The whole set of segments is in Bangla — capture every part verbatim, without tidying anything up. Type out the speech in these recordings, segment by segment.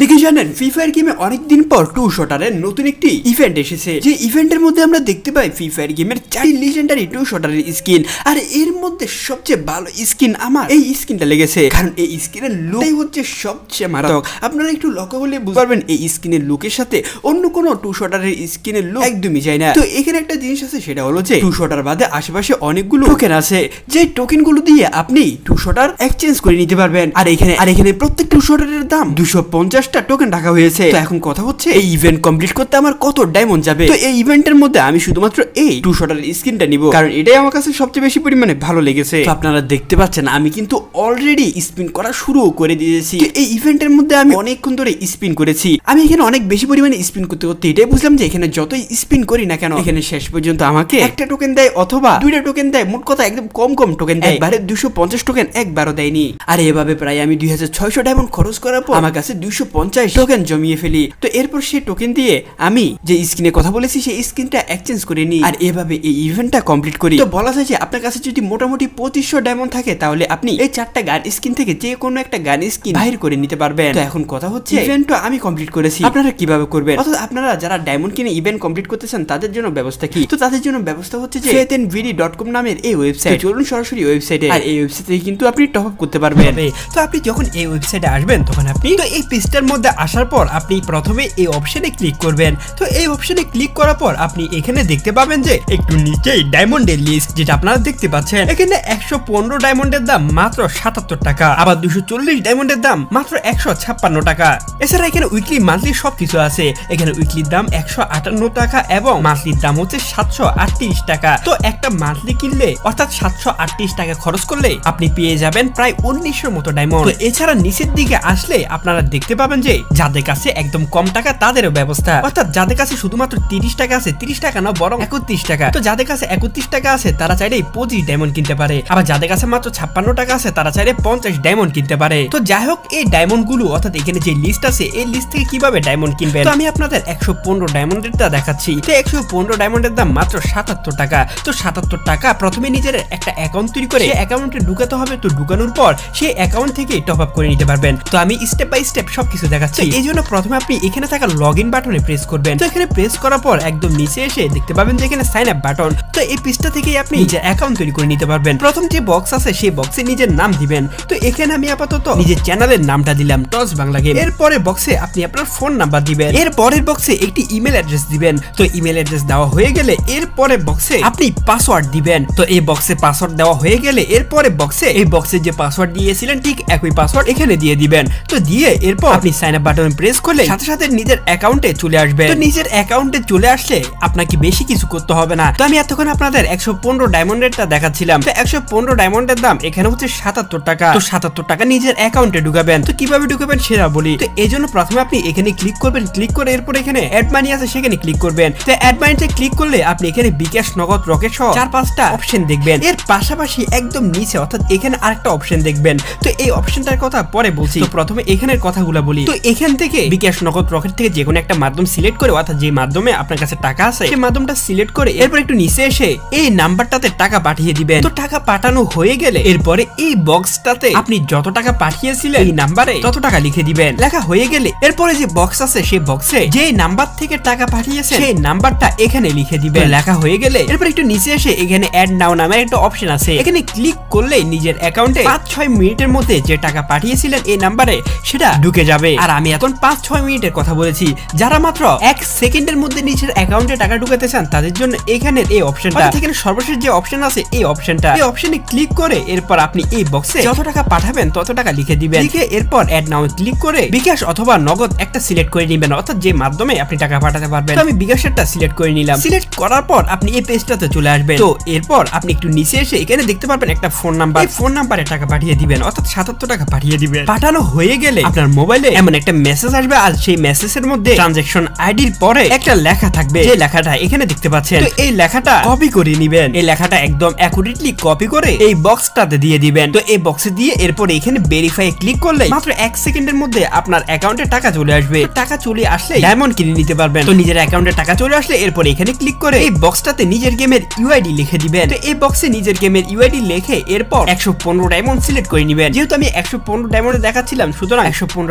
আপনি কি জানেন ফ্রি ফায়ার গেমে অনেকদিন পর টু শটারের নতুন একটি ইভেন্ট এসেছে, যে ইভেন্টের মধ্যে আমরা দেখতে পাই ফ্রি ফায়ার গেমের চারটি লিজেন্ডারি টু শটারের স্কিন। আর এর মধ্যে সবচেয়ে ভালো স্কিন আমার এই স্কিনটা লেগেছে, কারণ এই স্কিনের লুকই হচ্ছে সবচেয়ে মারাত্মক। আপনারা একটু লক্ষ্য করলে বুঝতে পারবেন এই স্কিনের লুকের সাথে অন্য কোনো টু শটারের স্কিনের লুক একদমই যায় না। তো এখানে একটা জিনিস আছে, সেটা হলো যে টু শটার বাদে আশেপাশে অনেকগুলো টোকেন আছে, যে টোকেন গুলো দিয়ে আপনি টু শটার এক্সচেঞ্জ করে নিতে পারবেন। আর এখানে আর এখানে প্রত্যেক টু শটারের দাম দুশো পঞ্চাশটা টোকেন রাখা হয়েছে। তো এখন কথা হচ্ছে এই ইভেন্ট কমপ্লিট করতে আমার কত ডায়মন্ড যাবে। তো এই ইভেন্টের মধ্যে আমি শুধুমাত্র এই টু শটারের স্কিনটা নিব, কারণ এটাই আমার কাছে সবচেয়ে বেশি পরিমাণে ভালো লেগেছে। তো আপনারা দেখতে পাচ্ছেন আমি কিন্তু অলরেডি স্পিন করা শুরু করে দিয়েছি। এই ইভেন্টের মধ্যে আমি অনেকক্ষণ ধরে স্পিন করেছি। আমি এখানে অনেক বেশি পরিমাণে স্পিন করতে করতে এটাই বুঝলাম যে এখানে যতই স্পিন করি না কেন, এখানে শেষ পর্যন্ত আমাকে একটা টোকেন দেয় অথবা দুইটা টোকেন দেয়। মোট কথা একদম কম কম টোকেন দেয়, একবারে দুশো পঞ্চাশ টোকেন একবারও দেয়নি। আর এভাবে প্রায় আমি দুই হাজার ছয়শো ডায়মন্ড খরচ করার পর আমার কাছে দুইশো পঞ্চাশ টোকেন জমিয়ে ফেলি। তো এরপর সেই টোকেন দিয়ে আমি যে স্কিনে কথা বলেছি সেই স্কিনটা এক্সচেঞ্জ করে নিই, আর এভাবে এই ইভেন্টটা কমপ্লিট করি। তো বলা যায় যে আপনার কাছে যদি মোটামুটি পঁচিশশো ডায়মন্ড থাকে তাহলে আপনি এই চারটা গান স্কিন থেকে যে কোনো একটা গান স্কিন বাহির করে নিতে পারবেন। তো এখন কথা হচ্ছে ইভেন্টটা আমি কমপ্লিট করেছি, আপনারা কিভাবে করবেন, অর্থাৎ আপনারা যারা ডায়মন্ড কিনে ইভেন্ট কমপ্লিট করতেছেন তাদের জন্য ব্যবস্থা কি? তো তাদের জন্য ব্যবস্থা হচ্ছে যে faith and VD dot com নামের এই ওয়েবসাইট। চলুন সরাসরি ওয়েবসাইটে, আর এই ওয়েবসাইটে কিন্তু আপনি টপ আপ করতে পারবেন। তো আপনি যখন এই ওয়েবসাইটে আসবেন তখন আপনি তো এই পেজটার মধ্যে আসার পর আপনি প্রথমে এই অপশনে ক্লিক করবেন। তো এই অপশনে ক্লিক করার পর আপনি এখানে দেখতে পাবেন যে একটু নিচেই ডায়মন্ডের লিস্ট, যেটা আপনারা দেখতে পাচ্ছেন। এখানে একশো পনেরো ডায়মন্ডের দাম মাত্র সাতাত্তর টাকা, আবার দুশো চল্লিশ ডায়মন্ডের দাম মাত্র একশো ছাপ্পান্ন টাকা। এছাড়া এখানে উইকলি মান্থলি সবকিছু আছে। এখানে উইকলির দাম একশো আটান্ন টাকা এবং মান্থলির দাম হচ্ছে সাতশো আটত্রিশ টাকা। তো একটা মান্থলি কিনলে অর্থাৎ সাতশো আটত্রিশ টাকা খরচ করলে আপনি পেয়ে যাবেন প্রায় উনিশশোর মতো ডায়মন্ড। তো এছাড়া নিচের দিকে আসলে আপনারা দেখতে পাবেন যে যাদের কাছে একদম কম টাকা তাদেরও ব্যবস্থা, অর্থাৎ যাদের কাছে শুধুমাত্র তিরিশ টাকা আছে, তিরিশ টাকা না বরং একত্রিশ টাকা। তো যাদের কাছে একত্রিশ টাকা আছে তারা চাইলে পঁচিশ ডায়মন্ড কিনতে পারে, আবার যাদের কাছে মাত্র ছাপ্পান্ন টাকা আছে তারা চাইলে পঞ্চাশ ডায়মন্ড কিনতে পারে। তো যাই হোক, এই ডায়মন্ড গুলো অর্থাৎ এখানে যে লিস্ট আছে এই লিস্ট থেকে কিভাবে ডায়মন্ড কিনবেন, তো আমি আপনাদের একশো পনেরো ডায়মন্ডের টা দেখাচ্ছি। তো একশো পনেরো ডায়মন্ডের দাম মাত্র সাতাত্তর টাকা। তো সাতাত্তর টাকা প্রথমে নিজের একটা অ্যাকাউন্ট তৈরি করে অ্যাকাউন্টে ঢুকাতে হবে। তো ঢুকানোর পর সেই অ্যাকাউন্ট থেকে টপ আপ করে নিতে পারবেন। তো আমি স্টেপ বাই স্টেপ সবকিছু দেখাচ্ছি। এই জন্য প্রথমে আপনি এখানে থাকা লগ ইন বাটনে প্রেস করবেন। তো এখানে প্রেস করার পর একদম নিচে এসে দেখতে পাবেন যে এখানে সাইন আপ বাটন। তো এই পেজটা থেকে আপনি নিজের অ্যাকাউন্ট তৈরি করে নিতে পারবেন। প্রথম যে বক্স আছে সেই বক্সে নিজের নাম দিবেন। তো এখানে আমি আপাতত নিজের চ্যানেলের নামটা দিলাম টস বাংলা গেম। এর পরের বক্সে আপনি আপনার ফোন নাম্বার দিবেন। এর পরের বক্সে একটি ইমেল অ্যাড্রেস দিবেন। তো ইমেল অ্যাড্রেস দেওয়া হয়ে গেলে এর পরের বক্সে আপনি পাসওয়ার্ড দিবেন। তো এই বক্সে পাসওয়ার্ড দেওয়া হয়ে গেলে এর পরের বক্সে এই বক্সে যে পাসওয়ার্ড দিয়েছিলেন ঠিক একই পাসওয়ার্ড এখানে দিয়ে দিবেন। তো দিয়ে এরপর আপনি সাইন আপ বাটন প্রেস করলে সাথে সাথে নিজের অ্যাকাউন্টে চলে আসবে। তো নিজের অ্যাকাউন্টে চলে আসলে আপনাকে বেশি কিছু করতে হবে না। তো আমি এতক্ষণ আপনাদের একশো পনেরো ডায়মন্ডেরটা দেখাচ্ছিলাম। তো একশো পনেরো ডায়মন্ডের দাম এখানে হচ্ছে সাতাত্তর টাকা। তো সাতাত্তর টাকা নিজের অ্যাকাউন্টে ঢুকাবেন। তো কিভাবে ঢুকাবেন সেটা বলি। তো এই জন্য প্রথমে আপনি এখানে ক্লিক করবেন। ক্লিক করে এরপর এখানে অ্যাড মানি আছে সেখানে ক্লিক করবেন। তো অ্যাড মানিতে ক্লিক করলে আপনি এখানে বিকাশ, নগদ, রকেট সহ চার পাঁচটা অপশন দেখবেন। এর পাশাপাশি একদম নিচে অর্থাৎ এখানে আরেকটা অপশন দেখবেন। তো এই অপশনটার কথা পরে বলছি। তো প্রথমে এখানের কথাগুলো বলি। তো এখান থেকে বিকাশ, নগদ, রকেট থেকে যে কোনো একটা মাধ্যম সিলেক্ট করে অর্থাৎ যে মাধ্যমে আপনার কাছে টাকা আছে সেই মাধ্যমটা সিলেক্ট করে এরপর একটু নিচে এসে এই নাম্বারটাতে টাকা পাঠিয়ে দিবেন। তো টাকা পাঠানো হয়ে গেলে এরপরে এই বক্সটাতে আপনি যত টাকা পাঠিয়েছিলেন এই নাম্বারে তত টাকা লিখে দিবেন। লেখা হয়ে গেলে এরপরে যে বক্স আছে সেই বক্সে যে নাম্বার থেকে টাকা পাঠিয়েছেন সেই নাম্বারটা এখানে লিখে দিবেন। লেখা হয়ে গেলে এরপর একটু নিচে এসে এখানে অ্যাড নাও নামের একটা অপশন আছে, এখানে ক্লিক করলে নিজের অ্যাকাউন্টে পাঁচ ছয় মিনিটের মধ্যে যে টাকা পাঠিয়েছিলেন এই নাম্বারে সেটা ঢুকে যাবে। আর আমি এখন পাঁচ ছয় মিনিটের কথা বলেছি। যারা মাত্র এক সেকেন্ডের মধ্যে নিজের অ্যাকাউন্টে টাকা ঢুকাতে চান তাদের জন্য এখানে এই অপশনটা, এখানে সর্বশেষ যে অপশন আছে এই অপশনটা, এই অপশনে ক্লিক করে এরপর আপনি এই বক্সে যত টাকা পাঠাবেন তত টাকা লিখে দিবেন। লিখে এরপর অ্যাড নাও ক্লিক করে বিকাশ অথবা নগদ একটা সিলেক্ট করে নেবেন, অর্থাৎ যে মাধ্যমে আপনি টাকা পাঠাতে পারবেন। তো আমি বিকাশেরটা সিলেক্ট করে নিলাম। সিলেক্ট করার পর আপনি এই পেজটাতে চলে আসবেন। তো এরপর আপনি একটু নিচে এসে এখানে দেখতে পারবেন একটা ফোন নাম্বার, এই ফোন নাম্বারে টাকা পাঠিয়ে দিবেন, অর্থাৎ সাতাত্তর টাকা পাঠিয়ে দিবেন। পাঠানো হয়ে গেলে আপনার মোবাইলে এমন একটা মেসেজ আসবে, আর সেই মেসেজের মধ্যে ট্রানজাকশন আইডির পরে একটা লেখা থাকবে, যে লেখাটা এখানে দেখতে পাচ্ছেন। তো এই লেখাটা কপি করে নিবেন। এই লেখাটা একদম অ্যাকুরেটলি কপি করে এই বক্সটাতে দিয়ে দিবেন। তো এই বক্সে দিয়ে এরপর এখানে ভেরিফাই ক্লিক করলে মাত্র এক সেকেন্ডের মধ্যে আপনার অ্যাকাউন্টে টাকা চলে আসবে। টাকা চলে আসলে ডায়মন্ড কিনে নিতে পারবেন। তো নিজের অ্যাকাউন্টে টাকা চলে আসলে এরপর এখানে ক্লিক করে এই বক্সটাতে নিজের গেমের ইউআইডি লিখে দিবেন। তো এই বক্সে নিজের গেমের ইউআইডি লিখে এরপর একশো পনেরো ডায়মন্ড সিলেক্ট করে নিবেন। যেহেতু আমি একশো পনেরো ডায়মন্ডে দেখাচ্ছিলাম সুতরাং একশো পনেরো ডায়মন্ড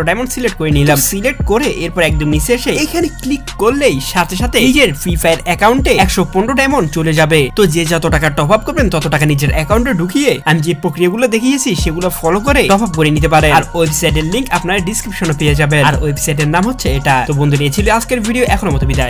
সিলেক্ট করে নিলাম। সিলেক্ট করে এরপর একদম নিচে এসে এখানে ক্লিক করলেই সাথে সাথে নিজের ফ্রি ফায়ার অ্যাকাউন্টে একশো পনেরো ডায়মন্ড চলে যাবে। তো যে যত টাকা টপ আপ করবেন তত টাকা নিজের অ্যাকাউন্টে ঢুকিয়ে আমি যে প্রক্রিয়াগুলো দেখিয়েছি সেগুলো ফলো করে টপ আপ করে নিতে পারেন। আর ওয়েবসাইটের লিংক আপনারা ডিসক্রিপশনে পেয়ে যাবেন। আর ওয়েবসাইটের নাম হচ্ছে এটা। তো বন্ধুরা, এই ছিল আজকের ভিডিও। এখনো মতো বিদায়।